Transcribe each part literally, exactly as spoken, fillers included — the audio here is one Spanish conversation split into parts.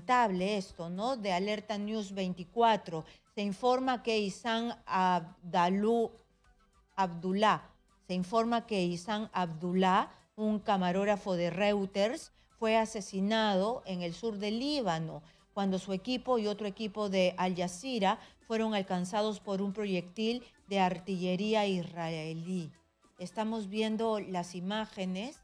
lamentable esto, ¿no? De Alerta News veinticuatro. Se informa que Isán Abdalú, Abdullah, se informa que Isán Abdullah, un camarógrafo de Reuters, fue asesinado en el sur del Líbano, cuando su equipo y otro equipo de Al Jazeera fueron alcanzados por un proyectil de artillería israelí. Estamos viendo las imágenes.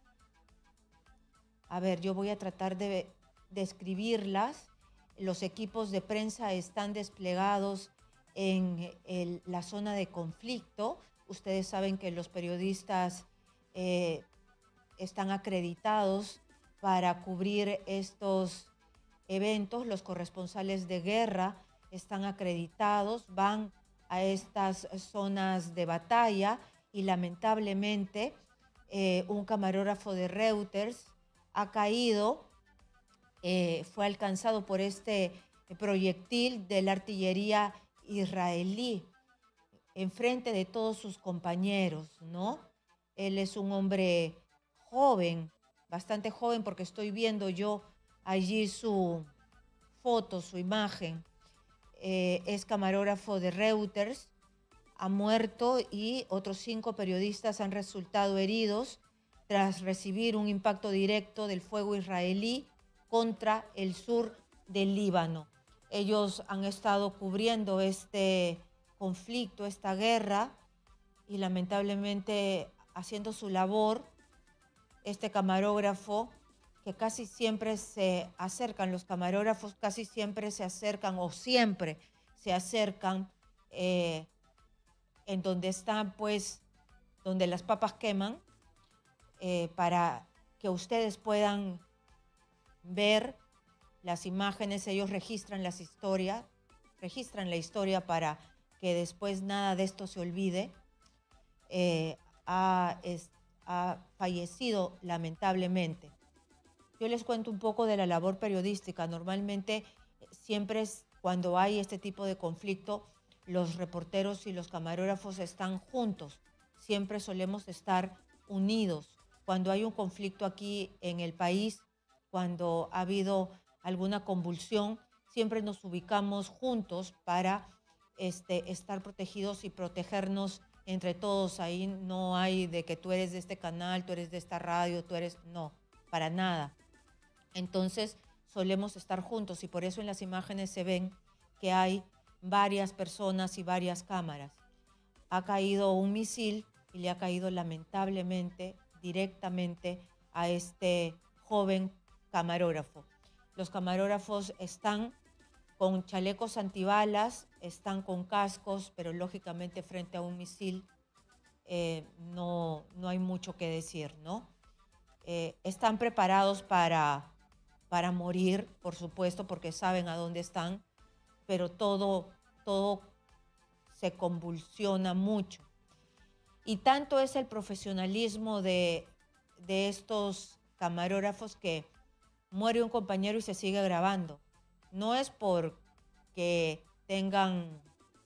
A ver, yo voy a tratar de describirlas. Los equipos de prensa están desplegados en el, la zona de conflicto. Ustedes saben que los periodistas eh, están acreditados para cubrir estos eventos. Los corresponsales de guerra están acreditados, van a estas zonas de batalla y lamentablemente eh, un camarógrafo de Reuters ha caído, eh, fue alcanzado por este proyectil de la artillería israelí enfrente de todos sus compañeros, ¿no? Él es un hombre joven, bastante joven, porque estoy viendo yo allí su foto, su imagen. Eh, es camarógrafo de Reuters, ha muerto y otros cinco periodistas han resultado heridos tras recibir un impacto directo del fuego israelí contra el sur del Líbano. Ellos han estado cubriendo este conflicto, esta guerra, y lamentablemente haciendo su labor, este camarógrafo, que casi siempre se acercan, los camarógrafos casi siempre se acercan o siempre se acercan eh, en donde están, pues, donde las papas queman, eh, para que ustedes puedan ver las imágenes. Ellos registran las historias, registran la historia para que después nada de esto se olvide. Eh, ha, es, ha fallecido lamentablemente. Yo les cuento un poco de la labor periodística. Normalmente siempre es cuando hay este tipo de conflicto, los reporteros y los camarógrafos están juntos. Siempre solemos estar unidos. Cuando hay un conflicto aquí en el país, cuando ha habido alguna convulsión, siempre nos ubicamos juntos para este, estar protegidos y protegernos entre todos. Ahí no hay de que tú eres de este canal, tú eres de esta radio, tú eres... No, para nada. Entonces solemos estar juntos y por eso en las imágenes se ven que hay varias personas y varias cámaras. Ha caído un misil y le ha caído lamentablemente directamente a este joven camarógrafo. Los camarógrafos están con chalecos antibalas, están con cascos, pero lógicamente frente a un misil eh, no, no hay mucho que decir, ¿no? Eh, están preparados para, para morir, por supuesto, porque saben a dónde están, pero todo, todo se convulsiona mucho. Y tanto es el profesionalismo de, de estos camarógrafos que muere un compañero y se sigue grabando. No es porque tengan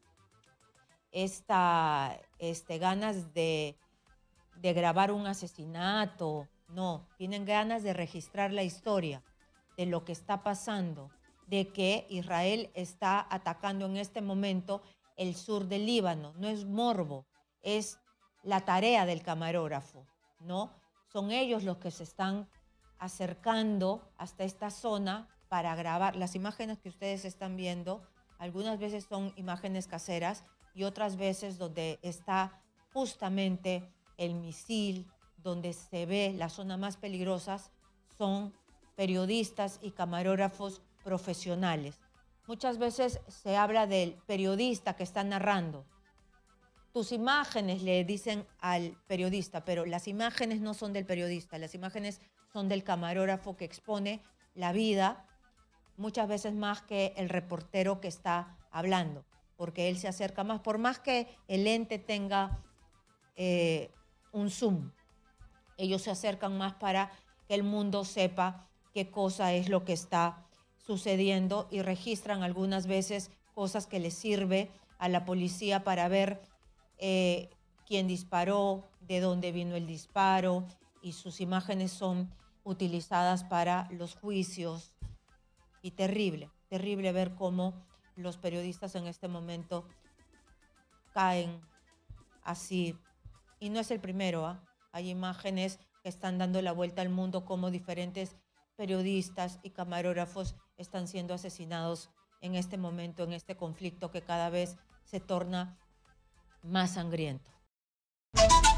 esta, este, ganas de, de grabar un asesinato, no, tienen ganas de registrar la historia de lo que está pasando, de que Israel está atacando en este momento el sur del Líbano. No es morbo, es la tarea del camarógrafo, ¿no? Son ellos los que se están acercando hasta esta zona para grabar. Las imágenes que ustedes están viendo, algunas veces son imágenes caseras y otras veces donde está justamente el misil, donde se ve la zona más peligrosa, son periodistas y camarógrafos profesionales. Muchas veces se habla del periodista que está narrando. Tus imágenes le dicen al periodista, pero las imágenes no son del periodista, las imágenes son del camarógrafo que expone la vida, muchas veces más que el reportero que está hablando, porque él se acerca más, por más que el ente tenga eh, un zoom, ellos se acercan más para que el mundo sepa qué cosa es lo que está sucediendo y registran algunas veces cosas que les sirve a la policía para ver eh, quién disparó, de dónde vino el disparo, y sus imágenes son utilizadas para los juicios y terrible, terrible ver cómo los periodistas en este momento caen así. Y no es el primero, ¿eh? Hay imágenes que están dando la vuelta al mundo como diferentes periodistas y camarógrafos están siendo asesinados en este momento, en este conflicto que cada vez se torna más sangriento.